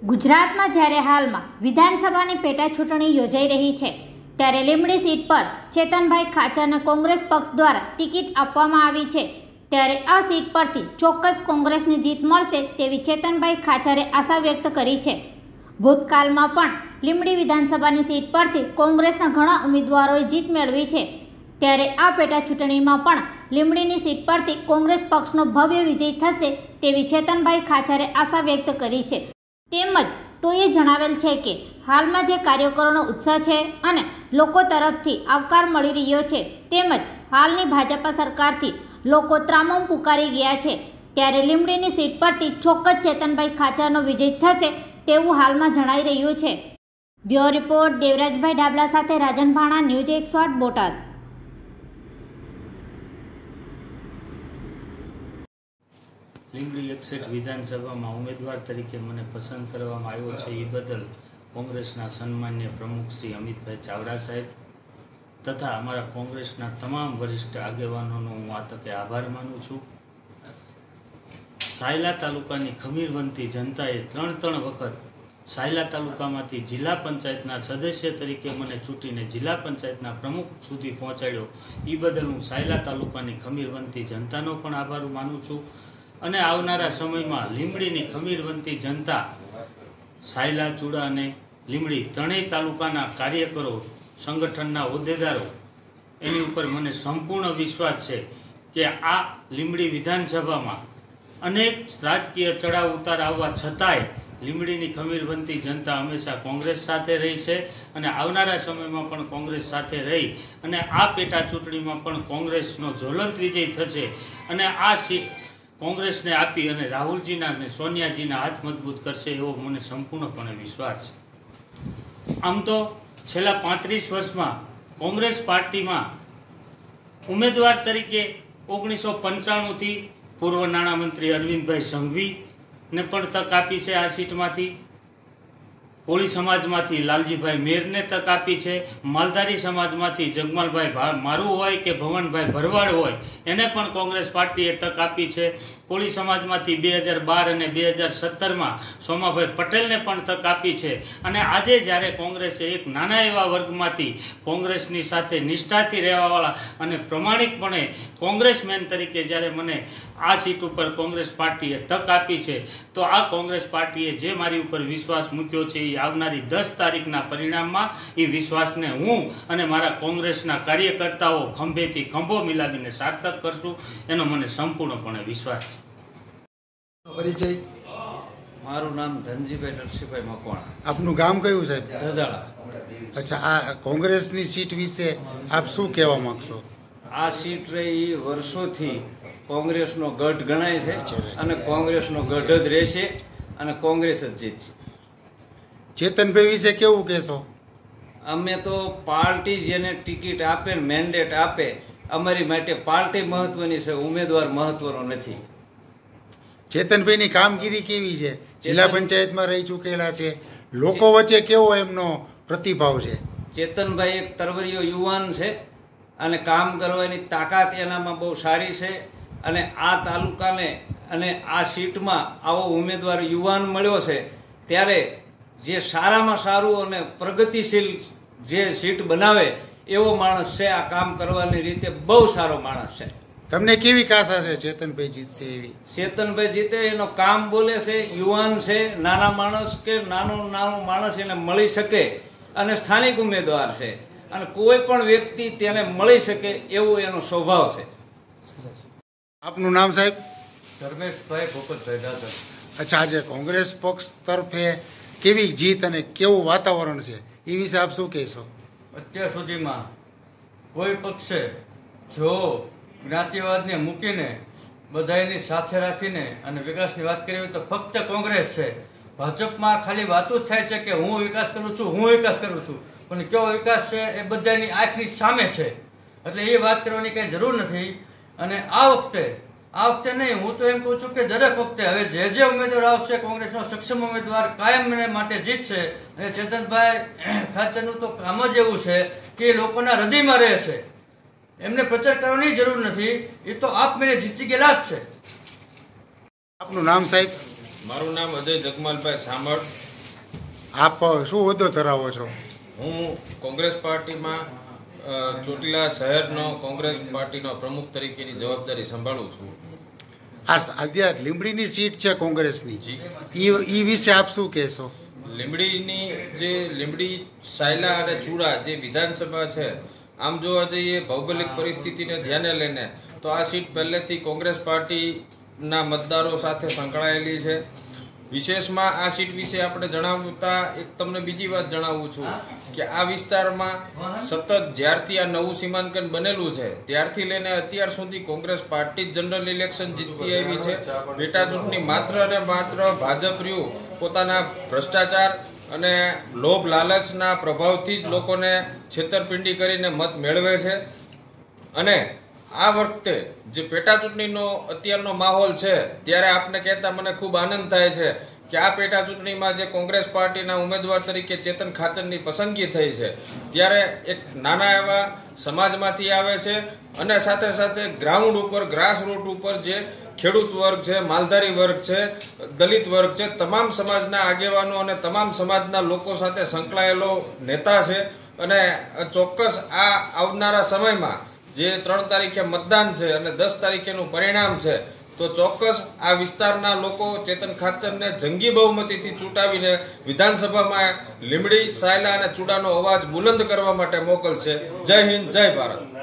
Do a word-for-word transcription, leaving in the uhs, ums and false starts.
ગુજરાતમાં જ્યારે હાલમાં વિધાનસભાની પેટા ચૂંટણી યોજાઈ રહી છે ત્યારે લીંબડી સીટ પર ચેતનભાઈ ખાચરને કોંગ્રેસ પક્ષ દ્વારા ટિકિટ આપવામાં આવી છે। ત્યારે આ સીટ પરથી ચોક્કસ કોંગ્રેસની જીત મળશે તેવી ચેતનભાઈ ખાચરે આશા વ્યક્ત કરી છે। ભૂતકાળમાં પણ લીંબડી વિધાનસભાની સીટ પરથી કોંગ્રેસના ઘણા ઉમેદવારોએ જીત મેળવી છે। ત્યારે આ પેટા ચૂંટણીમાં પણ લીંબડીની સીટ પરથી કોંગ્રેસ પક્ષનો ભવ્ય વિજય થશે તેવી ચેતનભાઈ ખાચરે આશા વ્યક્ત કરી છે। તેમજ તોએ જણાવેલ છે કે હાલમાં જે કાર્યકરોનો ઉત્સાહ છે અને લોકો તરફથી આવકાર મળી રહ્યો છે તેમજ હાલની ભાજપા સરકારથી લોકો ત્રામમ પુકારી ગયા છે ત્યારે લીંબડીની સીટ પરથી ચોક્કસ ચેતનભાઈ ખાચરનો વિજય થશે તેવું હાલમાં જણાઈ રહ્યું છે। બ્યુરો રિપોર્ટ દેવરાજભાઈ ડાબલા સાથે રાજન ભાણા, ન્યૂઝ એકસો આઠ બોટાદ। લીંબડી એકસઠ વિધાનસભામાં ઉમેદવાર તરીકે મને પસંદ કરવામાં આવ્યો છે એ બદલ કોંગ્રેસના સન્માન્ય પ્રમુખ શ્રી અમિતભાઈ ચાવડા સાહેબ તથા અમારા કોંગ્રેસના તમામ વરિષ્ઠ આગેવાનોનો હું આ તકે આભાર માનું છું। સાયલા તાલુકાની ખમીરવંતી જનતાએ ત્રણ ત્રણ વખત સાયલા તાલુકામાંથી જિલ્લા પંચાયતના સદસ્ય તરીકે મને ચૂંટીને જિલ્લા પંચાયતના પ્રમુખ સુધી પહોંચાડ્યો એ બદલ હું સાયલા તાલુકાની ખમીરવંતી જનતાનો પણ આભાર માનું છું અને આવનારા સમયમાં લીંબડીની ખમીરવંતી જનતા સાયલા, ચુડા અને લીંબડી ત્રણેય તાલુકાના કાર્યકરો, સંગઠનના હોદ્દેદારો એની ઉપર મને સંપૂર્ણ વિશ્વાસ છે કે આ લીંબડી વિધાનસભામાં અનેક રાજકીય ચડાવ ઉતાર આવવા છતાંય લીંબડીની ખમીરવંતી જનતા હંમેશા કોંગ્રેસ સાથે રહી છે અને આવનારા સમયમાં પણ કોંગ્રેસ સાથે રહી અને આ પેટા ચૂંટણીમાં પણ કોંગ્રેસનો જ્વલંત વિજય થશે અને આ સીટ કોંગ્રેસને આપી અને રાહુલજીના અને સોનિયાજીના હાથ મજબૂત કરશે એવો મને સંપૂર્ણપણે વિશ્વાસ છે। આમ તો છેલ્લા પાંત્રીસ વર્ષમાં કોંગ્રેસ પાર્ટીમાં ઉમેદવાર તરીકે ઓગણીસો પંચાણુંથી પૂર્વ નાણામંત્રી અરવિંદભાઈ સંઘવીને પણ તક આપી છે। આ સીટમાંથી કોળી સમાજમાંથી લાલજીભાઈ મેરને તક આપી છે। માલધારી સમાજમાંથી જગમાલભાઈ મારું હોય કે ભવનભાઈ ભરવાડ હોય એને પણ કોંગ્રેસ પાર્ટીએ તક આપી છે। કોળી સમાજમાંથી બે હજાર બાર અને બે હજાર સત્તરમાં સોમાભાઈ પટેલને પણ તક આપી છે અને આજે જ્યારે કોંગ્રેસે એક નાના એવા વર્ગમાંથી કોંગ્રેસની સાથે નિષ્ઠાથી રહેવાવાળા અને પ્રમાણિકપણે કોંગ્રેસમેન તરીકે જ્યારે મને આ સીટ ઉપર કોંગ્રેસ પાર્ટીએ તક આપી છે તો આ કોંગ્રેસ પાર્ટીએ જે મારી ઉપર વિશ્વાસ મૂક્યો છે એ આવનારી દસ તારીખના પરિણામમાં એ વિશ્વાસને હું અને મારા કોંગ્રેસના કાર્યકર્તાઓ ખંભેથી ખંભો મિલાવીને સાર્થક કરશું એનો મને સંપૂર્ણપણે વિશ્વાસ છે। પરિચય? મારું નામ ધનજીભાઈ નરસિંહભાઈ મકવાણા। આપનું ગામ કયું સાહેબ? ધજાળા। અચ્છા, આ કોંગ્રેસની સીટ વિશે આપ શું કહેવા માંગશો? આ સીટ રહી વર્ષોથી કોંગ્રેસનો ગઢ ગણાય છે અને કોંગ્રેસનો ગઢ જ રહેશે અને કોંગ્રેસ જ જીતશે। ચેતનભાઈ વિશે કેવું કહેશો? અમે તો પાર્ટી જેને ટિકિટ આપે, મેન્ડેટ આપે, અમારી માટે પાર્ટી મહત્વની છે, ઉમેદવાર મહત્વનો નથી। ચેતનભાઈની કામગીરી કેવી છે? જિલ્લા પંચાયતમાં રહી ચૂકેલા છે, લોકો વચ્ચે કેવો એમનો પ્રતિભાવ છે? ચેતનભાઈ એક તરવરિયો યુવાન છે અને કામ કરવાની તાકાત એનામાં બહુ સારી છે અને આ તાલુકાને અને આ સીટમાં આવો ઉમેદવાર યુવાન મળ્યો છે ત્યારે જે સારામાં સારું અને પ્રગતિશીલ જે સીટ બનાવે એવો માણસ છે। આ કામ કરવાની રીતે બહુ સારો માણસ છે। તમને કેવી આશા છે ચેતનભાઈ જીતશે એવી? ચેતનભાઈ જીતે એનો કામ બોલે છે, યુવાન છે, નાના માણસ કે નાનું નાનું માણસ એને મળી શકે અને સ્થાનિક ઉમેદવાર છે અને કોઈ પણ વ્યક્તિ તેને મળી શકે એવો એનો સ્વભાવ છે। આપનું નામ સાહેબ? ધર્મેશભાઈ ભૂપતભાઈ દાદા। અચ્છા, આજે કોંગ્રેસ પક્ષ તરફે કેવી જીત અને કેવું વાતાવરણ છે એ વિશે આપ શું કહેશો? અત્યાર સુધીમાં કોઈ પક્ષે જો જ્ઞાતિવાદને મૂકીને બધાની સાથે રાખીને અને વિકાસની વાત કરી હોય તો ફક્ત કોંગ્રેસ છે। ભાજપમાં ખાલી વાતો જ થાય છે કે હું વિકાસ કરું છું, હું વિકાસ કરું છું, પણ કેવો વિકાસ છે એ બધાની આંખની સામે છે, એટલે એ વાત કરવાની કંઈ જરૂર નથી। અને આ વખતે આ વખતે નહીં, હું તો એમ કહું છું કે દરેક વખતે હવે જે જે ઉમેદવાર આવશે કોંગ્રેસનો સક્ષમ ઉમેદવાર કાયમ માટે જીતશે અને ચેતનભાઈ ખાચરનું તો કામ જ એવું છે કે એ લોકોના હૃદયમાં રહે છે, એમને પ્રચાર કરવાની જરૂર નથી, એ તો આપમેળે જીતી ગયેલા જ છે। આપનું નામ સાહેબ? મારું નામ અજય જગમાલભાઈ સામળ, આપ શું હોદ્દો ધરાવો છો? હું કોંગ્રેસ પાર્ટીમાં અ, ચોટીલા શહેરનો કોંગ્રેસ પાર્ટીનો પ્રમુખ તરીકેની જવાબદારી સંભાળું છું. આ આજે લીંબડીની સીટ છે કોંગ્રેસની, ઈ વિશે આપ શું કહેશો? લીંબડીની જે લીંબડી સાયલા અને ચૂડા જે વિધાનસભા છે, આમ જોવા જઈએ ભૌગોલિક પરિસ્થિતિને ધ્યાને લઈને તો આ સીટ પહેલેથી કોંગ્રેસ પાર્ટીના મતદારો સાથે સંકળાયેલી છે. વિશેષમાં આ સીટ વિશે આપણે જણાવતા એક તમને બીજી વાત જણાવું છું કે આ વિસ્તારમાં સતત જ્યારથી આ નવું સીમાંકન બનેલું છે ત્યારથી લઈને અત્યાર સુધી કોંગ્રેસ પાર્ટી જનરલ ઇલેક્શન જીતતી આવી છે. પેટા ચૂંટણી માત્ર અને માત્ર ભાજપ રહ્યું પોતાના ભ્રષ્ટાચાર અને લોભ લાલચના પ્રભાવથી જ લોકોને છેતરપિંડી કરીને મત મેળવે છે. અને આ વખતે જે પેટા ચૂંટણીનો અત્યારનો માહોલ છે ત્યારે આપને કહેતા મને ખૂબ આનંદ થાય છે કે આ પેટા ચૂંટણીમાં જે કોંગ્રેસ પાર્ટીના ઉમેદવાર તરીકે ચેતન ખાચરની પસંદગી થઈ છે ત્યારે એક નાના એવા સમાજમાંથી આવે છે અને સાથે સાથે ગ્રાઉન્ડ ઉપર ગ્રાસ રૂટ ઉપર જે ખેડૂત વર્ગ છે, માલધારી વર્ગ છે, દલિત વર્ગ છે, તમામ સમાજના આગેવાનો અને તમામ સમાજના લોકો સાથે સંકળાયેલો નેતા છે. અને ચોક્કસ આ આવનારા સમયમાં જે ત્રણ તારીખે મતદાન છે અને દસ તારીખેનું પરિણામ છે તો ચોક્કસ આ વિસ્તારના લોકો ચેતન ખાચરને જંગી બહુમતીથી ચૂંટાવીને વિધાનસભામાં લીંબડી, સાયલા અને ચૂડાનો અવાજ બુલંદ કરવા માટે મોકલશે. જય હિન્દ, જય ભારત.